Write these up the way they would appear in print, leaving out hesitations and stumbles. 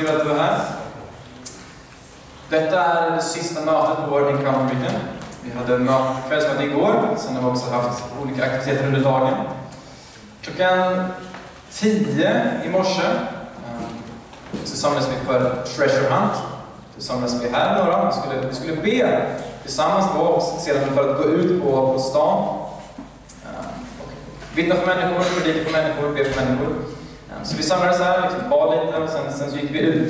kul att du är här. Detta är det sista mötet på vår Encounter Weekend. Vi hade kvällsmöte igår, sen har vi också haft olika aktiviteter under dagen. Klockan 10 i morse så samlades vi för Treasure Hunt. Så samlades vi här några. Vi skulle be tillsammans då och sedan för att gå ut på stan. Vittna för människor, predika för människor, be för människor. Så vi samlades här, liksom, bad lite och sen så gick vi ut.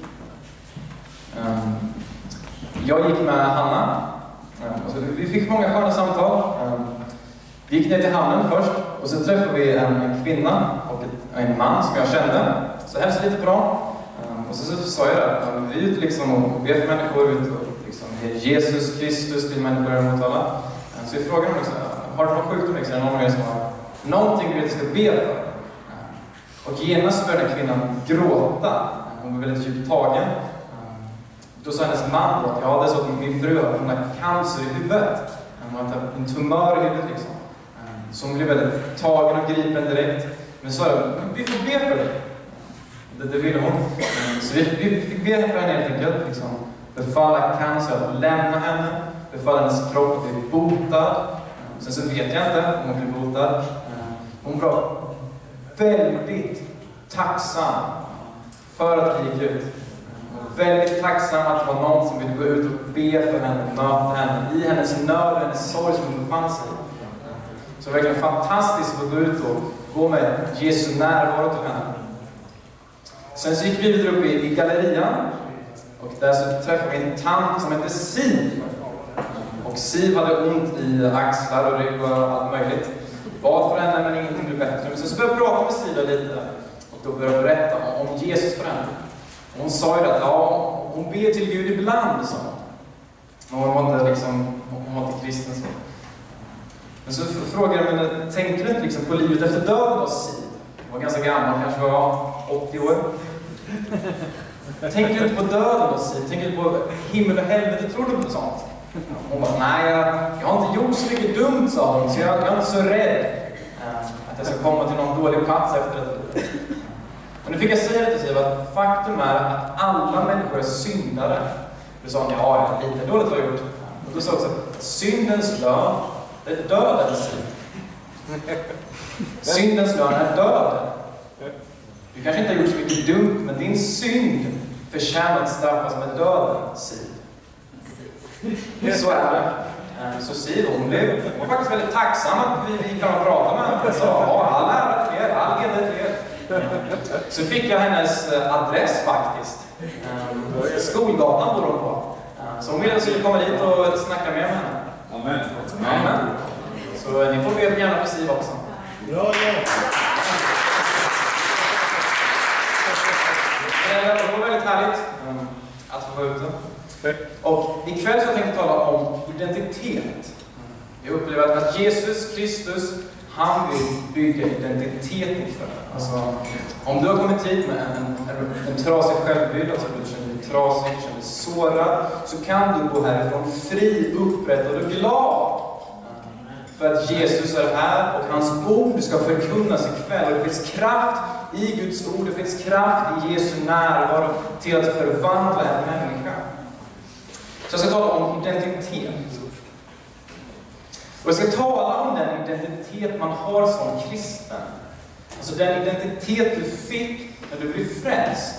Jag gick med Hanna. Och så vi fick många sköna samtal. Vi gick ner till hamnen först och så träffade vi en kvinna och en man som jag kände. Så hälsade lite på dem. Och så sa jag det. Vi är ute liksom och ber för människor. Liksom, Jesus Kristus till människor mot alla. Så vi frågade dem liksom, har du någon sjukdom? Liksom, någon av er som har någonting vi ska be för? Och genast började kvinnan gråta. Hon var väldigt djupt tagen. Då sa hennes man att ja, det är så att min fru har cancer i huvudet. Hon har en tumör i huvudet liksom. Så hon blev väldigt tagen och gripen direkt. Men sa vi får be för dig. Det ville hon. Så vi fick be för henne helt enkelt. Liksom. Befalla cancer att lämna henne. Befalla hennes kropp att bli botad. Sen så vet jag inte om hon blir botad. Hon var väldigt tacksam för att vi gick ut. Väldigt tacksam att det var någon som ville gå ut och be för henne, möta henne i hennes nöd och hennes sorg som hon befann sig i. Så det var verkligen fantastiskt att gå ut och gå med Jesu närvaro till henne. Sen så gick vi vidare upp i gallerian och där så träffade vi en tant som hette Siv. Och Siv hade ont i axlar och rygg och allt möjligt. Bad för henne men ingenting blev bättre. Men så började jag prata med Siv lite och då började jag berätta om Jesus för henne. Hon sa ju att ja, hon ber till Gud ibland, så. Hon var inte kristen så. Men så frågade jag henne, tänkte du inte liksom på livet efter döden då, Siv? Hon var ganska gammal, kanske var 80 år. Tänker du inte på döden då, Siv? Tänker du på himmel och helvete? Tror du på sånt? Hon bara, nej, jag har inte gjort så mycket dumt, sa hon. Så jag är inte så rädd att jag ska komma till någon dålig plats efter det. Men nu fick jag säga till Siv att faktum är att alla människor är syndare. Då sa hon, ja, lite dåligt har jag gjort. Och då sa också att syndens lön är döden, Siv. Syndens lön är döden. Du kanske inte har gjort så mycket dumt, men din synd förtjänar att straffas med döden, Siv. Så är det. Så Siv, hon var faktiskt väldigt tacksam att vi kan prata med henne. Hon sa, ja, all ära till er, all heder till er. Så fick jag hennes adress faktiskt. Skolgatan bor hon på. Så hon ville att jag kommer dit och snacka med henne. Amen. Amen. Så ni får be gärna för Siv också. Bra, ja. Det var väldigt härligt att få vara ute. Och ikväll så tänkte jag tala om identitet. Jag upplever att Jesus Kristus, han vill bygga identiteten för dig. Alltså, om du har kommit hit med en trasig självbild, alltså du känner dig trasig, känner dig sårad, så kan du gå härifrån fri, upprättad och glad. För att Jesus är här och hans ord ska förkunnas ikväll. Och det finns kraft i Guds ord, det finns kraft i Jesu närvaro till att förvandla en människa. Så jag ska tala om identitet. Och jag ska tala om den identitet man har som kristen. Alltså den identitet du fick när du blev frälst.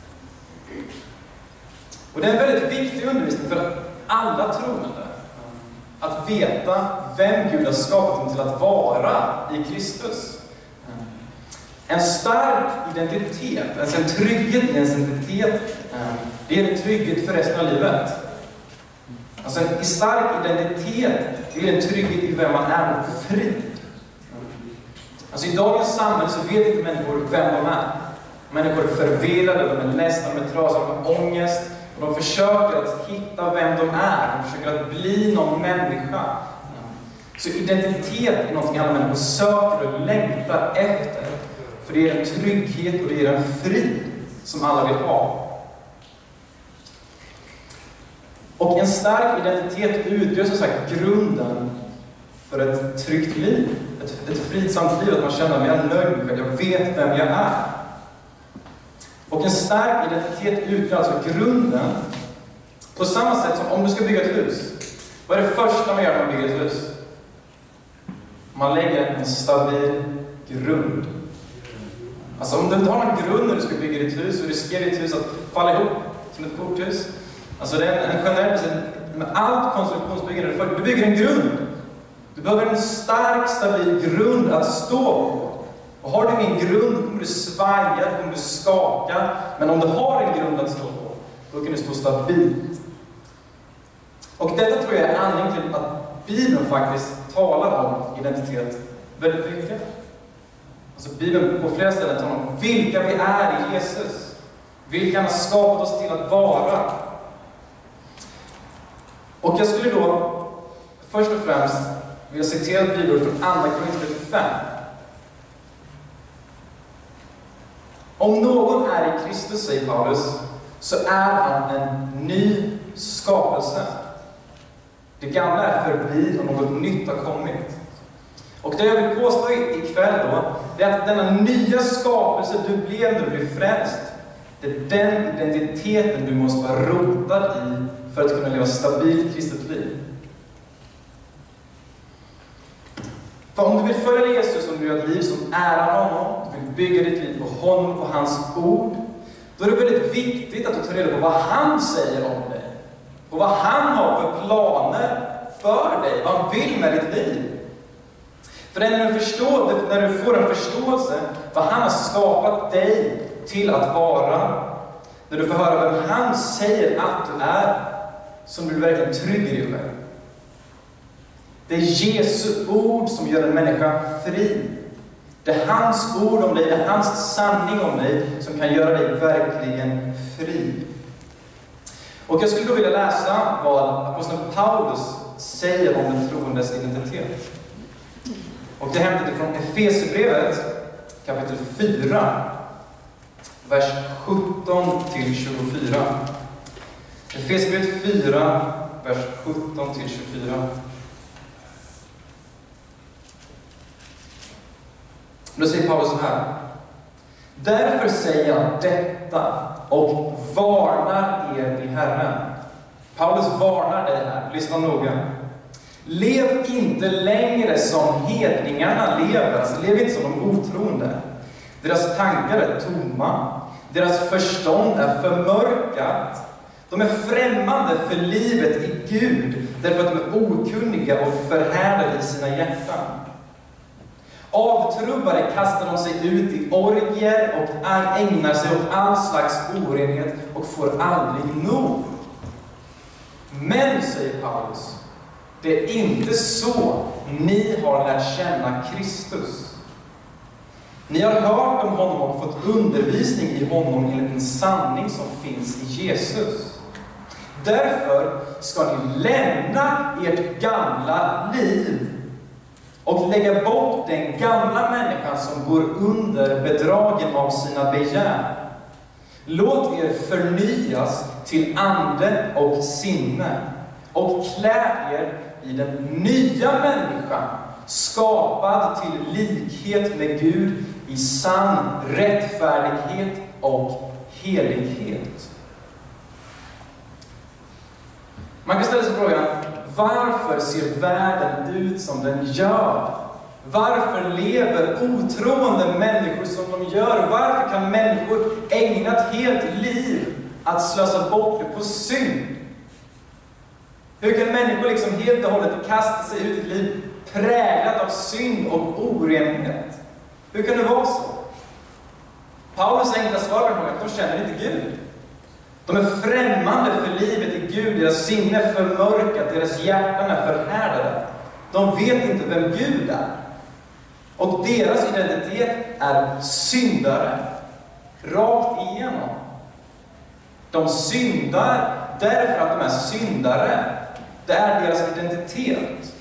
Och det är en väldigt viktig undervisning för alla troende. Att veta vem Gud har skapat dem till att vara i Kristus. En stark identitet, alltså en trygghet i ens identitet, det är en trygghet för resten av livet. Alltså en stark identitet, det är en trygghet i vem man är och fri. Alltså i dagens samhälle så vet inte människor vem de är. Människor är förvirrade, de är ledsna, de är trasiga, de har ångest. Och de försöker att hitta vem de är. De försöker att bli någon människa. Så identitet är någonting alla människor söker och längtar efter. För det är en trygghet och det är en frid som alla vill ha. Och en stark identitet utgör som sagt grunden för ett tryggt liv. Ett fridsamt liv, att man känner att jag är nöjd med själv. Jag vet vem jag är. Och en stark identitet utgör alltså grunden. På samma sätt som om du ska bygga ett hus. Vad är det första man gör när man bygger ett hus? Man lägger en stabil grund. Alltså om du inte har någon grund när du ska bygga ditt hus, så riskerar ditt hus att falla ihop som ett korthus. Alltså det är en generell bestämmelse med allt konstruktionsbyggande. Du bygger en grund. Du behöver en stark, stabil grund att stå på. Och har du ingen grund, då kommer du svaja, då kommer du skaka. Men om du har en grund att stå på, då kan du stå stabilt. Och detta tror jag är anledningen till att Bibeln faktiskt talar om identitet väldigt mycket. Alltså Bibeln på flera ställen talar om vilka vi är i Jesus. Vilka han har skapat oss till att vara. Och jag skulle då först och främst vilja citera ett bibelord från Andra Korinthierbrevet 5. Om någon är i Kristus, säger Paulus, så är han en ny skapelse. Det gamla är förbi och något nytt har kommit. Och det jag vill påstå ikväll då, det är att denna nya skapelse du blev när du blev frälst, det är den identiteten du måste vara rotad i för att kunna leva stabilt kristet liv. För om du vill följa Jesus, om du vill ha ett liv som ärar honom, du vill bygga ditt liv på honom, på hans ord, då är det väldigt viktigt att du tar reda på vad han säger om dig. Och vad han har för planer för dig, vad han vill med ditt liv. För när du får en förståelse vad han har skapat dig till att vara, när du får höra vem han säger att du är, som blir verkligen trygg i dig själv. Det är Jesu ord som gör en människa fri. Det är hans ord om dig, det är hans sanning om dig som kan göra dig verkligen fri. Och jag skulle då vilja läsa vad aposteln Paulus säger om den troendes identitet. Och det hämtar från Efesierbrevet kapitel 4, vers 17-24. Efesierbrevet 4, vers 17-24. Då säger Paulus så här: därför säger jag detta och varnar er i Herren. Paulus varnar dig här, lyssna noga. Lev inte längre som hedningarna lever, alltså lev inte som de otroende. Deras tankar är tomma, deras förstånd är förmörkat. De är främmande för livet i Gud, därför att de är okunniga och förhärdade i sina hjärtan. Avtrubbade kastar de sig ut i orgier och ägnar sig åt all slags orenhet och får aldrig nog. Men, säger Paulus, det är inte så ni har lärt känna Kristus. Ni har hört om honom och fått undervisning i honom enligt en sanning som finns i Jesus. Därför ska ni lämna ert gamla liv och lägga bort den gamla människan som går under bedragen av sina begär. Låt er förnyas till ande och sinne och klä er i den nya människan, skapad till likhet med Gud i sann rättfärdighet och helighet. Man kan ställa sig frågan, varför ser världen ut som den gör? Varför lever otroende människor som de gör? Varför kan människor ägna ett helt liv att slösa bort det på synd? Hur kan människor liksom helt och hållet kasta sig ut i ett liv präglat av synd och orenhet? Hur kan det vara så? Paulus enkla svar på frågan, de känner inte Gud. De är främmande för livet i Gud, deras sinne är förmörkat, deras hjärtan är förhärdade. De vet inte vem Gud är. Och deras identitet är syndare. Rakt igenom. De syndar därför att de är syndare. Det är deras identitet.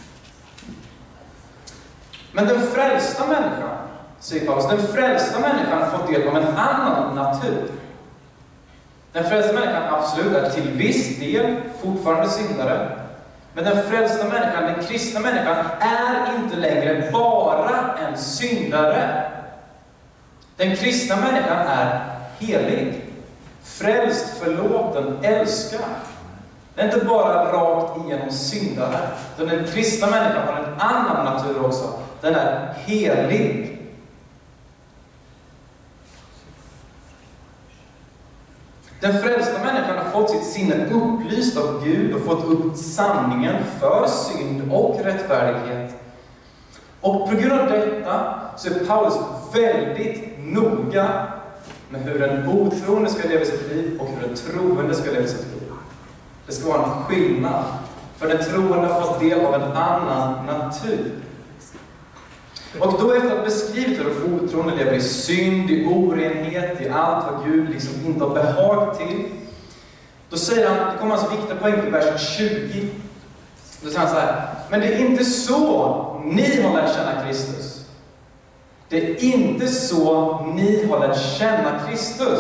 Men den frälsta människan, säger Paulus, den frälsta människan har fått del av en annan natur. Den frälsta människan absolut är till viss del fortfarande syndare. Men den frälsta människan, den kristna människan, är inte längre bara en syndare. Den kristna människan är helig. Frälst, förlåten, älskad. Den är inte bara rakt igenom syndare. Den kristna människan har en annan natur också. Den är helig. Den frälsta människan har fått sitt sinne upplyst av Gud och fått upp sanningen för synd och rättfärdighet. Och på grund av detta så är Paulus väldigt noga med hur den otroende ska leva sitt liv och hur den troende ska leva sitt liv. Det ska vara en skillnad. För den troende har fått del av en annan natur. Och då efter att beskrivit hur den otroende lever i synd, i orenhet, i allt vad Gud liksom inte har behag till. Då säger han, det kommer alltså viktiga poäng i vers 20. Då säger han så här: men det är inte så ni har lärt känna Kristus. Det är inte så ni har lärt känna Kristus.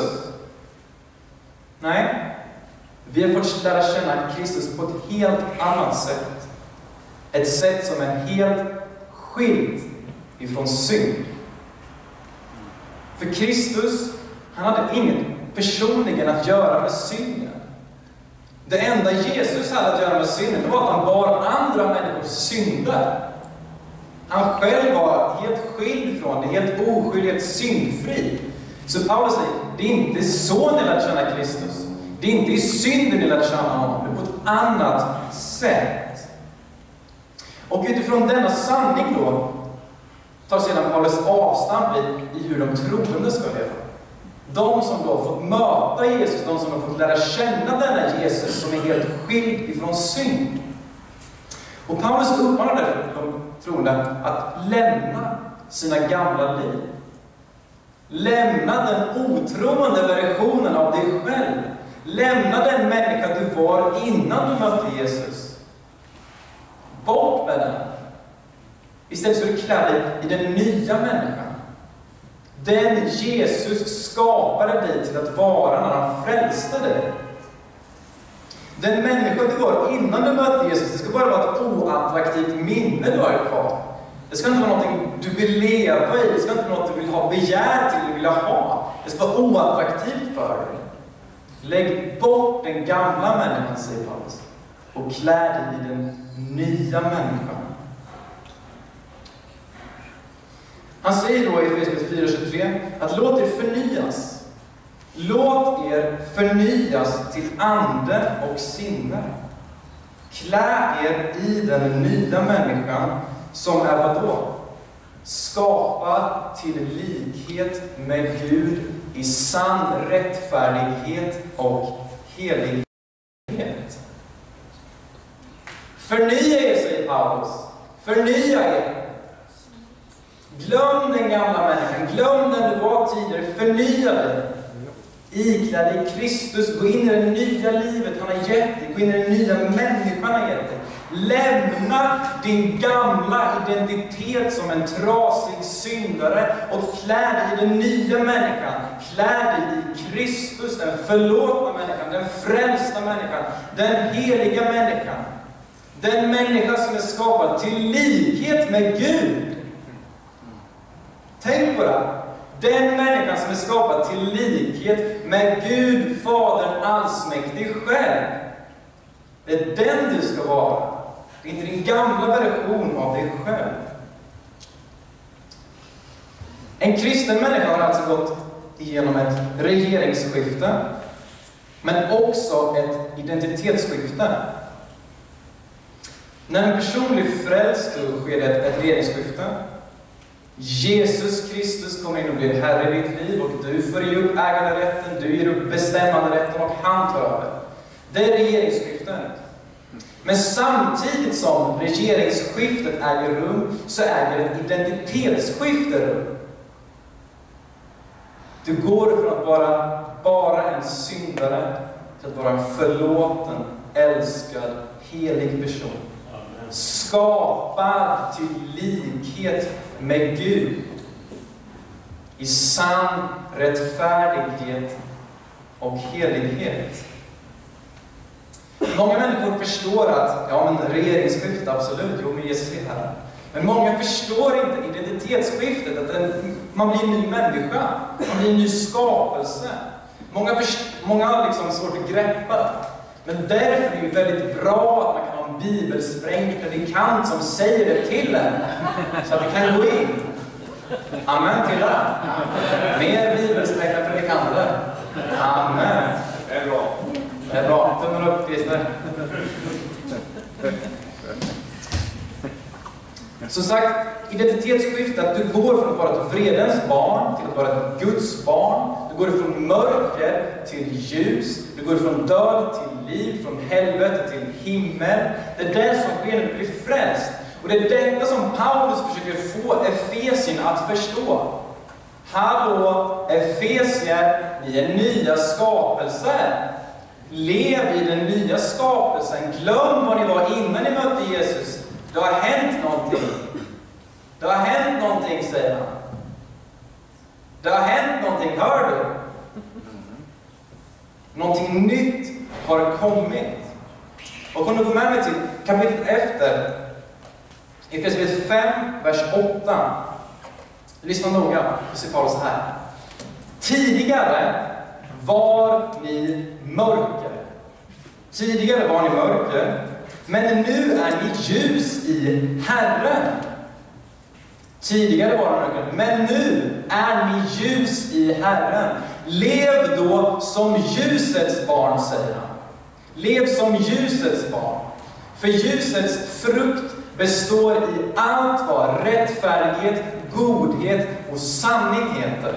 Nej. Vi har fått lära känna Kristus på ett helt annat sätt. Ett sätt som är helt skilt ifrån synd. För Kristus, han hade inget personligen att göra med synden. Det enda Jesus hade att göra med synden, det var att han bar andra människors synder. Han själv var helt skild från det, helt oskyldig, helt syndfri. Så Paulus säger, det är inte så ni lär känna Kristus. Det är inte i synden ni lär känna honom, men på ett annat sätt. Och utifrån denna sanning då tar sedan Paulus avstamp i hur de troende ska leva. De som då har fått möta Jesus, de som har fått lära känna denna Jesus som är helt skild ifrån synd. Och Paulus uppmanar därför de troende att lämna sina gamla liv. Lämna den otroende versionen av dig själv. Lämna den människa du var innan du mötte Jesus. Bort med den. Istället ska du klä dig i den nya människan. Den Jesus skapade dig till att vara när han frälste dig. Den människa du var innan du mötte Jesus, det ska bara vara ett oattraktivt minne du har kvar. Det ska inte vara någonting du vill leva i. Det ska inte vara något du vill ha begär till, du vill ha. Det ska vara oattraktivt för dig. Lägg bort den gamla människan, säger Paulus, och klä dig i den nya människan. Han säger då i Efesierbrevet 4:23 att låt er förnyas. Låt er förnyas till ande och sinne. Klä er i den nya människan som är vadå? Skapad till likhet med Gud i sann rättfärdighet och helighet. Förnya er, säger Paulus. Förnya er. Glöm den gamla människan. Glöm den du var tidigare. Förnya dig. Ikläd dig Kristus. Gå in i det nya livet han har gett dig. Gå in i den nya människan han har gett dig. Lämna din gamla identitet som en trasig syndare och klä dig i den nya människan. Klä dig i Kristus, den förlåtna människan, den frälsta människan, den heliga människan. Den människa som är skapad till likhet med Gud. Tänk på det. Den människan som är skapad till likhet med Gud, Fadern allsmäktig själv. Det är den du ska vara. Det är inte din gamla version av dig själv. En kristen människa har alltså gått igenom ett regeringsskifte, men också ett identitetsskifte. När en person blir frälst så sker det ett regeringsskifte. Jesus Kristus kommer in och blir herre i ditt liv och du får ge upp äganderätten, du ger upp bestämmanderätten och han tar över. Det är regeringsskiftet. Men samtidigt som regeringsskiftet äger rum så äger ett identitetsskifte rum. Du går från att vara bara en syndare till att vara en förlåten, älskad, helig person. Skapad till likhet med Gud i sann rättfärdighet och helighet. Många människor förstår att regeringsskifte, absolut, jo men Jesus är här. Men många förstår inte identitetsskiftet, att man blir en ny människa, man blir en ny skapelse. Många har liksom svårt att greppa. Men därför är det ju väldigt bra att man kan ha en bibelsprängd predikant som säger det till en. Så att det kan gå in. Amen till det. Mer bibelsprängda predikanter. Amen. Det är bra. Det är bra. Tummen upp, Christer. Som sagt, identitetsskiftet, att du går från att vara ett vredens barn till att vara ett Guds barn. Du går från mörker till ljus. Du går från död till liv, från helvete till himmel. Det är det som sker när du blir frälst. Och det är detta som Paulus försöker få Efesierna att förstå. Hallå, Efesier, ni är nya skapelser. Lev i den nya skapelsen. Glöm vad ni var innan ni mötte Jesus. Det har hänt någonting. Det har hänt någonting, säger han. Det har hänt någonting, hör du? Någonting nytt har kommit. Och om du går med mig till kapitlet efter, Efesierbrevet 5, vers 8. Lyssna noga, så ser Paulus så här. Tidigare var ni mörker. Tidigare var ni mörker. Men nu är ni ljus i Herren. Tidigare var ni mörker. Men nu är ni ljus i Herren. Lev då som ljusets barn, säger han. Lev som ljusets barn. För ljusets frukt består i allt vad rättfärdighet, godhet och sanning heter.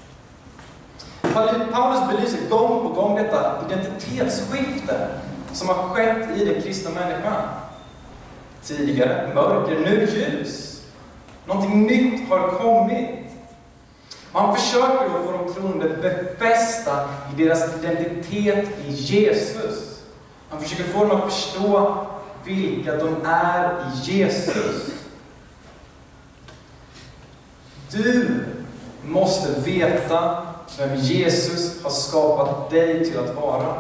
Paulus belyser gång på gång detta identitetsskifte som har skett i den kristna människan. Tidigare mörker, nu ljus. Någonting nytt har kommit. Man försöker då få de troende befästa i deras identitet i Jesus. Man försöker få dem att förstå vilka de är i Jesus. Du måste veta vem Jesus har skapat dig till att vara.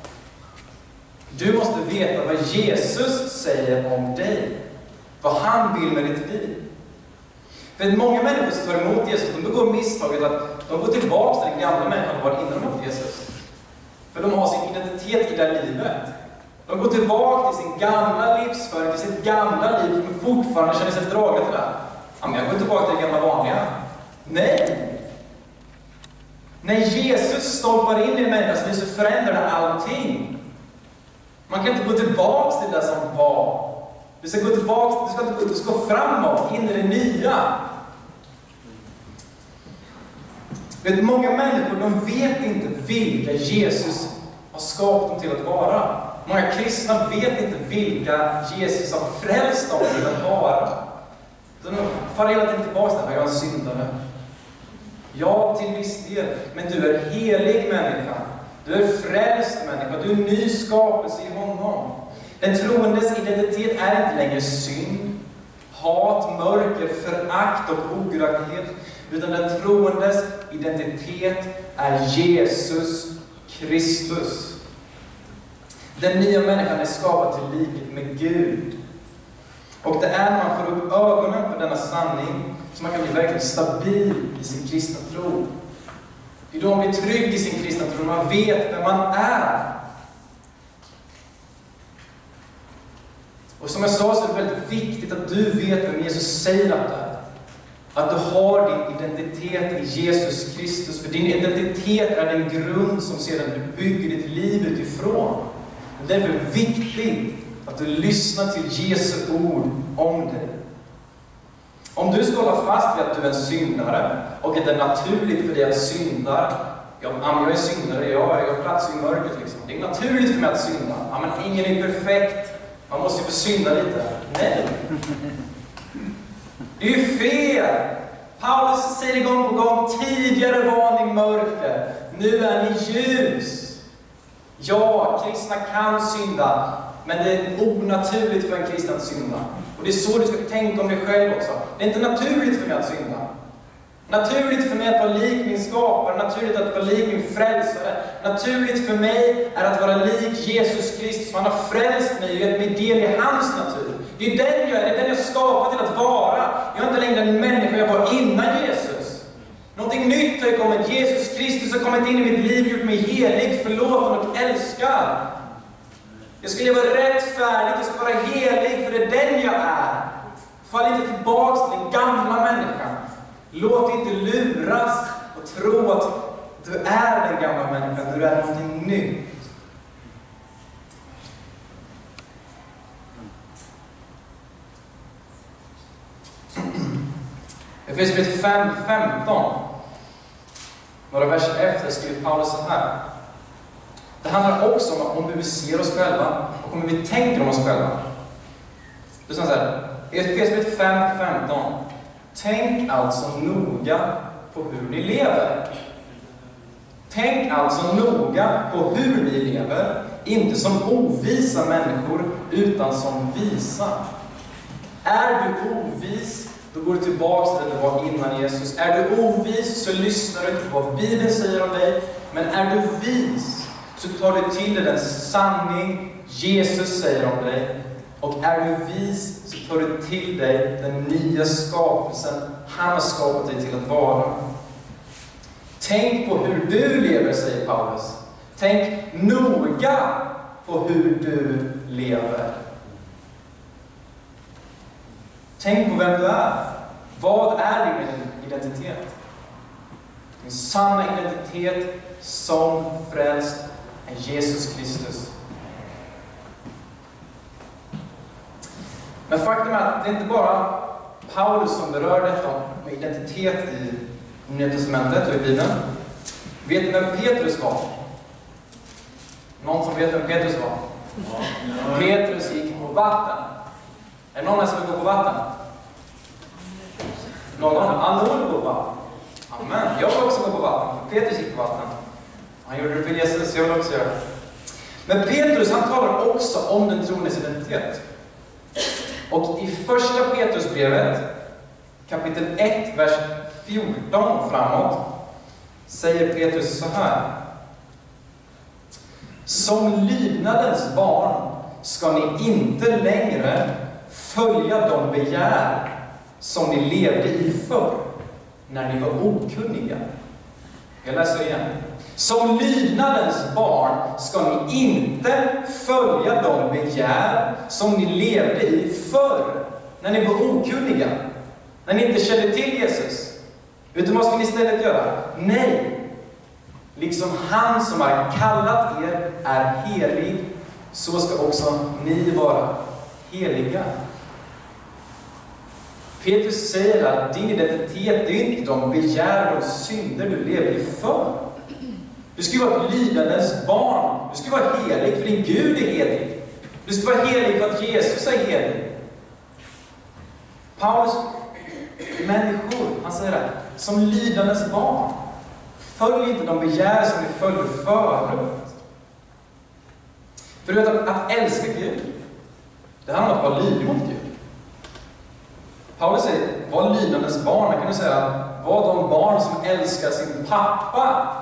Du måste veta vad Jesus säger om dig. Vad han vill med ditt liv. För att många människor som tar emot Jesus, de begår misstaget att de går tillbaka till den gamla människan de var innan de mot Jesus. För de har sin identitet i det livet. De går tillbaka till sin gamla livsföring, till sitt gamla liv, men fortfarande känner sig dragna till det. Ja, men jag går tillbaka till det gamla vanliga. Nej! När Jesus stoppar in i människans liv så förändrar det allting. Man kan inte gå tillbaka till det som var. Du ska gå tillbaka, du ska gå framåt, in i det nya. Vet, många människor, de vet inte vilka Jesus har skapat dem till att vara. Många kristna vet inte vilka Jesus har frälst dem till att vara. De far hela tiden tillbaka till att jag är en syndare. Ja, till viss del. Men du är helig människa. Du är frälst människa. Du är en ny skapelse i honom. Den troendes identitet är inte längre synd, hat, mörker, förakt och ogudaktighet. Utan den troendes identitet är Jesus Kristus. Den nya människan är skapad till likhet med Gud. Och det är när man får upp ögonen för denna sanning som man kan bli verkligen stabil i sin kristna tro. Det är då man blir trygg i sin kristna tro, man vet vem man är. Och som jag sa så är det väldigt viktigt att du vet vem Jesus säger att du är. Att du har din identitet i Jesus Kristus. För din identitet är den grund som sedan du bygger ditt liv utifrån. Det är därför viktigt att du lyssnar till Jesu ord om dig. Om du ska hålla fast vid att du är en syndare och att det är naturligt för dig att synda. Jag är syndare, jag har plats i mörkret liksom. Det är naturligt för mig att synda. Ja, men ingen är perfekt. Man måste ju få synda lite. Nej. Det är ju fel. Paulus säger gång på gång, tidigare var ni mörker. Nu är ni ljus. Ja, kristna kan synda. Men det är onaturligt för en kristen att synda. Och det är så du ska tänka om dig själv också. Det är inte naturligt för mig att synda. Naturligt för mig att vara lik min skapare. Naturligt att vara lik min frälsare. Naturligt för mig är att vara lik Jesus Kristus. Han har frälst mig och gett mig del i hans natur. Det är den jag är. Det är den jag skapar till att vara. Jag är inte längre den människa jag var innan Jesus. Någonting nytt har kommit. Jesus Kristus har kommit in i mitt liv, gjort mig helig, förlåten och älskad. Jag ska leva rättfärdigt, jag ska vara helig, för det är den jag är. Fall inte tillbaka till den gamla människan. Låt inte luras och tro att du är den gamla människan, du är någonting nytt. Efesierbrevet 5:15. Några verser efter skriver Paulus så här. Det handlar också om hur vi ser oss själva och om hur vi tänker om oss själva. Det står så här. Efesierbrevet 5:15. Tänk alltså noga på hur ni lever. Tänk alltså noga på hur ni lever, inte som ovisa människor, utan som visa. Är du ovis, då går du tillbaka till det du var innan Jesus. Är du ovis, så lyssnar du inte på vad Bibeln säger om dig. Men är du vis, så tar du till dig den sanning Jesus säger om dig. Och är du vis, så tar du till dig den nya skapelsen han har skapat dig till att vara. Tänk på hur du lever, säger Paulus. Tänk noga på hur du lever. Tänk på vem du är. Vad är din identitet? Din sanna identitet som frälst är Jesus Kristus. Men faktum är att det är inte bara Paulus som berör detta med identitet i Nya Testamentet och i Bibeln. Vet ni vem Petrus var? Någon som vet vem Petrus var? Ja. Petrus gick på vatten. Är det någon som vill gå på vatten? Någon? Alla vill gå på vatten. Amen. Jag vill också gå på vatten. Petrus gick på vatten. Han gjorde det för Jesus, jag vill också göra det. Men Petrus, han talar också om den troendes identitet. Och i första Petrusbrevet, kapitel 1, vers 14 framåt, säger Petrus så här. Som lydnadens barn ska ni inte längre följa de begär som ni levde i förr, när ni var okunniga. Jag läser igen. Som lydnadens barn ska ni inte följa de begär som ni levde i förr, när ni var okunniga, när ni inte kände till Jesus. Utan vad ska ni istället göra? Nej, liksom han som har kallat er är helig, så ska också ni vara heliga. Petrus säger att din identitet, det är inte de begär och synder du lever i förr. Du ska vara ett lydandets barn. Du ska vara helig för din Gud är helig. Du ska vara helig för att Jesus är helig. Paulus människor, han säger det, som lydandets barn. Följ inte de begär som ni följde förut. För du vet att älska Gud, det handlar om att vara lydig mot Gud. Paulus säger, var lydandets barn. Jag kan du säga, var de barn som älskar sin pappa.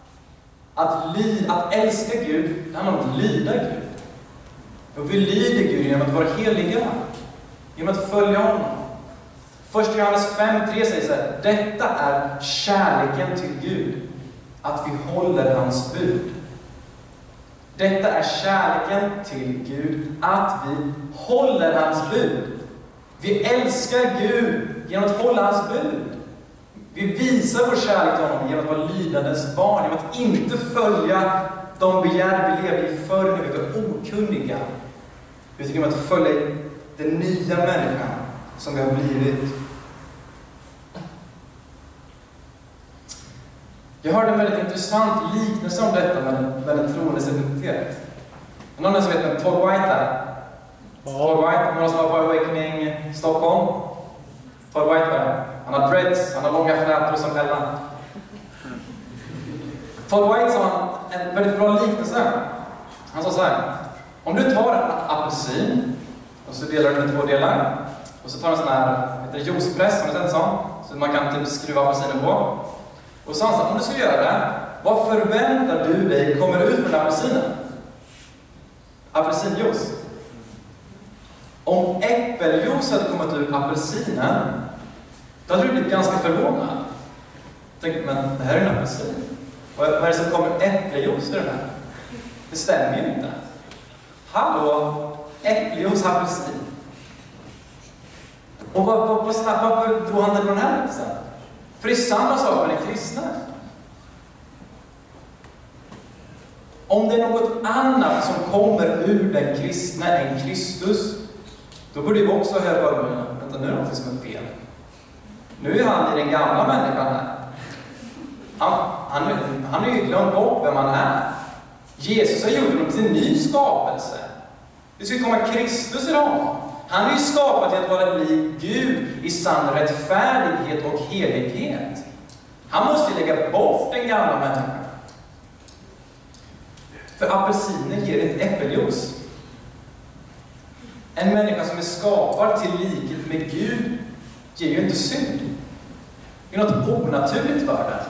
Att älska Gud, det handlar om att lyda Gud. Och vi lyder Gud genom att vara heliga. Genom att följa honom. 1 Johannes 5:3 säger så här. Detta är kärleken till Gud. Att vi håller hans bud. Detta är kärleken till Gud. Att vi håller hans bud. Vi älskar Gud genom att hålla hans bud. Vi visar vår kärlek till honom genom att vara lydandets barn. Genom att inte följa de begär vi levde i förr när vi var okunniga. Utan genom att följa den nya människan som vi har blivit. Jag hörde en väldigt intressant liknelse om detta med den troendes identitet. Någon som vet vem Todd White är? Todd White, någon som var på Awakening Stockholm. Todd White var det. Han har dreads, han har långa flätor som Ellen. Todd White sa en väldigt bra liknelse. Han sa så här. Om du tar en apelsin och så delar du den i 2 delar. Och så tar du en sån här juicepress, som det sån, så man kan typ skruva apelsinen på. Och så han sa, om du ska göra det, vad förväntar du dig kommer ut från apelsinen? Apelsinjuice. Om äppeljuice hade kommit ut apelsinen, då hade du blivit ganska förvånad. Tänk, men det här är en apelsin. Vad är det som kommer äppeljuice i den här? Det stämmer ju inte. Hallå, äppeljuice, apelsin. Och varför drog han det på den här sen? För det är samma sak med den kristna. Om det är något annat som kommer ur den kristna än Kristus, då borde vi också höra vänta, nu är det något som är fel. Nu är han i den gamla människan här. Han är ju glömt bort vem han är. Jesus har gjort honom till en ny skapelse. Det ska komma Kristus i dem. Han är ju skapad till att vara lik Gud i sann rättfärdighet och helighet. Han måste lägga bort den gamla människan. För apelsiner ger inte äppeljuice. En människa som är skapad till likhet med Gud ger ju inte synd. Det är något onaturligt för det.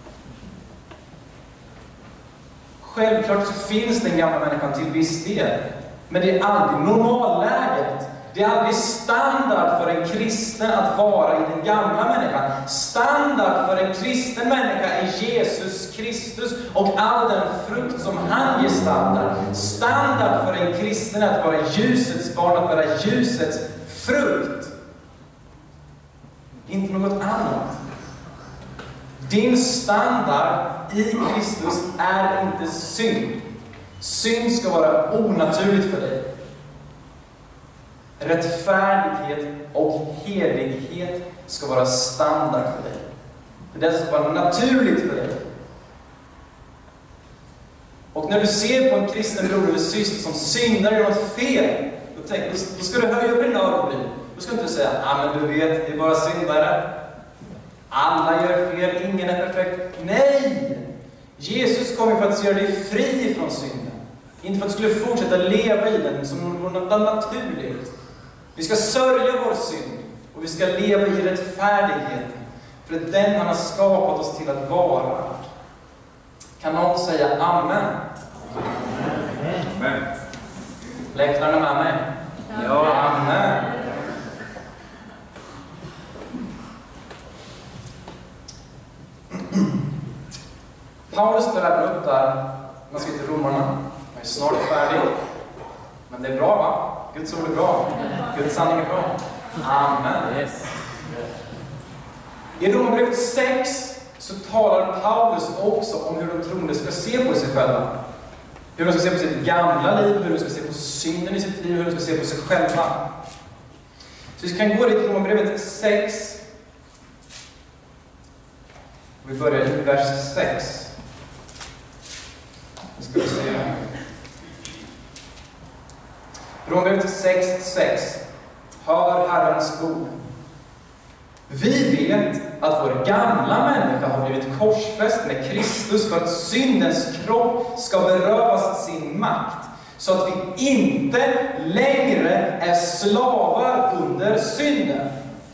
Självklart så finns den gamla människan till viss del. Men det är aldrig normalläget. Det är aldrig standard för en kristen att vara i den gamla människan. Standard för en kristen människa är Jesus Kristus och all den frukt som han ger standard. Standard för en kristen är att vara ljusets barn, att vara ljusets frukt. Inte något annat. Din standard i Kristus är inte synd. Synd ska vara onaturligt för dig. Rättfärdighet och helighet ska vara standard för dig. Det ska vara naturligt för dig. Och när du ser på en kristen bror eller syster som syndar i något fel, då ska du höja upp dina ögonbryn. Då ska du inte säga, men du vet, det är bara syndare. Alla gör fel, ingen är perfekt. Nej! Jesus kom för att göra dig fri från synden. Inte för att du skulle fortsätta leva i den som något naturligt. Vi ska sörja vår synd och vi ska leva i rättfärdigheten. För det är den han har skapat oss till att vara. Kan någon säga amen? Amen. Läktarna med mig? Ja, amen. Paulus tar även upp där, man ska till Romarna. Jag är snart färdig. Men det är bra, va? Guds ord är bra. Guds sanning är bra. Amen. Yes. I Romarbrevet 6 så talar Paulus också om hur de troende ska se på sig själva. Hur de ska se på sitt gamla liv, hur de ska se på synden i sitt liv, hur de ska se på sig själva. Så vi kan gå dit till Romarbrevet 6. Vi börjar i vers 6. Nu ska vi se. Romarbrevet 6:6. Hör Herrens ord. Vi vet att vår gamla människa har blivit korsfäst med Kristus för att syndens kropp ska berövas sin makt, så att vi inte längre är slavar under synden.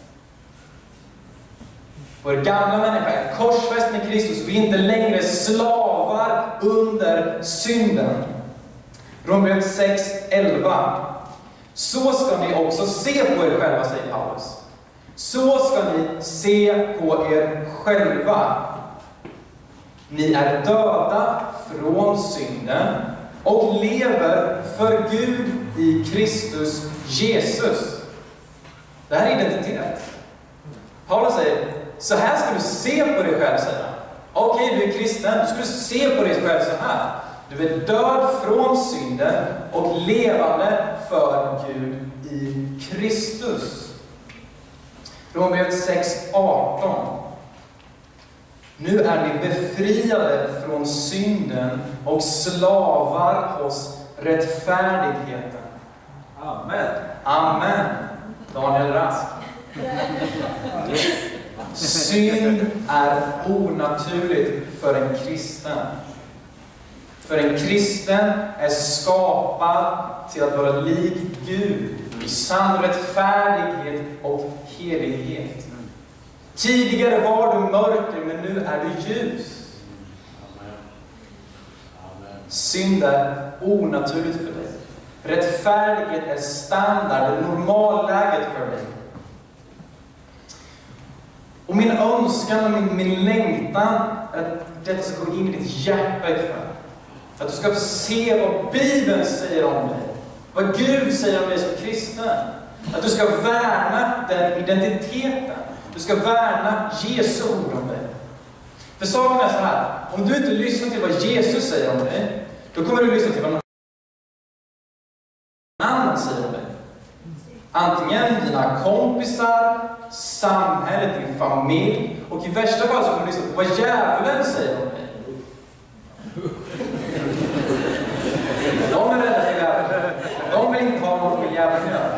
Vår gamla människa är korsfäst med Kristus. Vi är inte längre slavar under synden. Romarbrevet 6:11. Så ska ni också se på er själva, säger Paulus. Så ska ni se på er själva. Ni är döda från synden och lever för Gud i Kristus Jesus. Det här är identitet. Paulus säger, så här ska du se på dig själv, säger han. Okej, du är kristen, du ska se på dig själv så här. Du är död från synden och levande för Gud i Kristus. Romarbrevet 6:18. Nu är ni befriade från synden och slavar hos rättfärdigheten. Amen. Amen. Daniel Rask. Synd är onaturligt för en kristen. För en kristen är skapad till att vara lik Gud i sann rättfärdighet och helighet. Tidigare var du mörker, men nu är du ljus. Synd är onaturligt för dig. Rättfärdighet är standard, normalläget för dig. Och min önskan och min längtan är att detta ska gå in i ditt hjärta ikväll. Att du ska få se vad Bibeln säger om dig. Vad Gud säger om dig som kristen. Att du ska värna den identiteten. Du ska värna Jesu ord om dig. För saken är så här. Om du inte lyssnar till vad Jesus säger om dig, då kommer du lyssna till vad någon annan säger om dig. Antingen dina kompisar, samhället, din familj. Och i värsta fall så kommer du lyssna på vad djävulen säger om dig. De är rädda för djävulen. De vill inte ha något med djävulen att göra.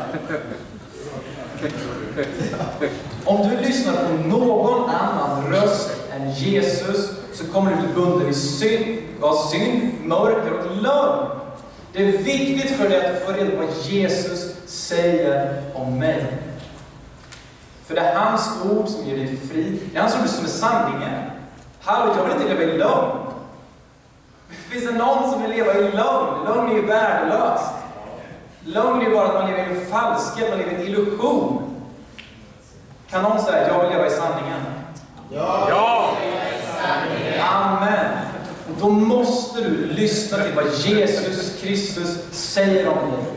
Om du lyssnar på någon annan röst än Jesus så kommer du bli bunden i synd, mörker och lögn. Det är viktigt för dig att du får reda på vad Jesus säger om mig. För det är hans ord som ger dig fri. Det är hans ord som är sanningen. Hallå, jag vill inte leva i lögn. Finns det någon som vill leva i lögn? Lögn är ju värdelöst. Lögn är ju bara att man lever i en falskhet, man lever i en illusion. Kan någon säga, jag vill leva i sanningen? Ja! Amen. Och då måste du lyssna till vad Jesus Kristus säger om dig.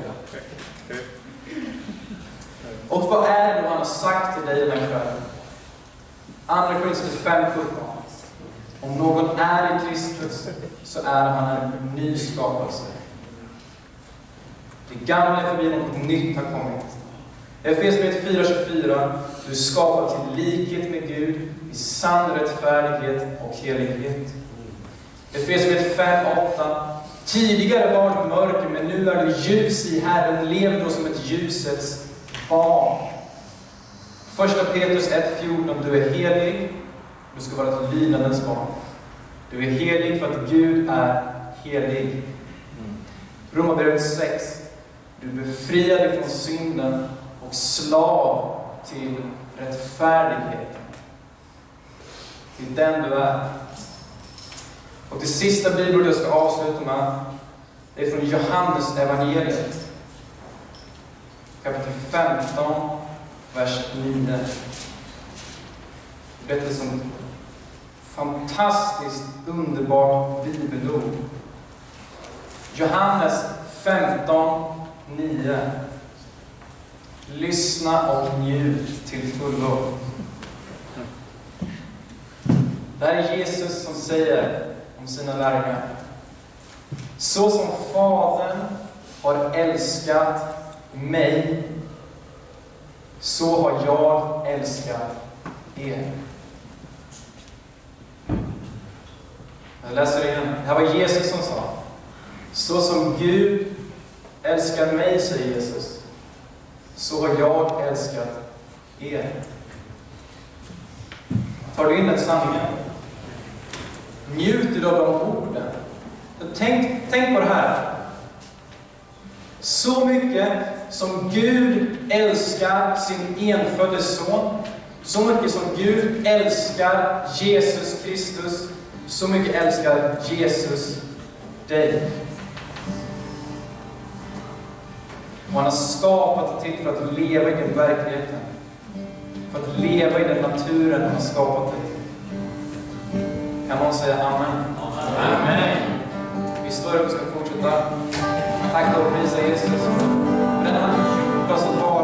Och vad är det då han har sagt till dig den här kvällen? Andra Korinthierbrevet 5:17. Om någon är i Kristus så är han en ny skapelse. Det gamla är förbi, något nytt har kommit. Efesierbrevet 4:24. Du är skapad till likhet med Gud i sann rättfärdighet och helighet. Efesierbrevet 5:8. Tidigare var det mörker, men nu är det ljus i Herren. Lev då som ett ljusets barn. 1 Petrus 1:14. Du är helig. Du ska vara ett lydnadens barn. Du är helig för att Gud är helig. Romarbrevet 6. Du befriar dig från synden och slav till rättfärdigheten. Till den du är. Och det sista bibelordet jag ska avsluta med, det är från Johannes evangeliet. Kapitel 15, vers 9. Detta är som fantastiskt underbart bibelord. Johannes 15:9. Lyssna och njut till fullo. Det här är Jesus som säger om sina lärjungar. Så som Fadern har älskat mig, så har jag älskat er. Jag läser igen. Det här var Jesus som sa. Så som Gud älskar mig, säger Jesus, så har jag älskat er. Tar du in den sanningen? Njut av de orden. Tänk på det här. Så mycket som Gud älskar sin enfödde son, så mycket som Gud älskar Jesus Kristus, så mycket älskar Jesus dig. Och han har skapat dig till för att leva i den verkligheten. För att leva i den naturen han har skapat dig. Kan någon säga amen? Amen. Vi står upp och ska fortsätta. Tack och prisa Jesus. För den han gjort oss att vara